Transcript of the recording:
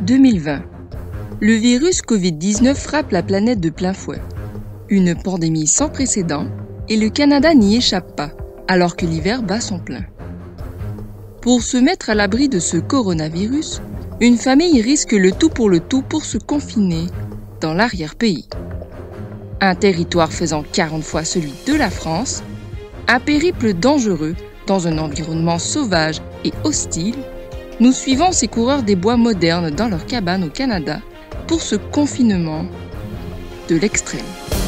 2020. Le virus Covid-19 frappe la planète de plein fouet. Une pandémie sans précédent et le Canada n'y échappe pas, alors que l'hiver bat son plein. Pour se mettre à l'abri de ce coronavirus, une famille risque le tout pour se confiner dans l'arrière-pays. Un territoire faisant 40 fois celui de la France, un périple dangereux dans un environnement sauvage et hostile, nous suivons ces coureurs des bois modernes dans leur cabane au Canada pour ce confinement de l'extrême.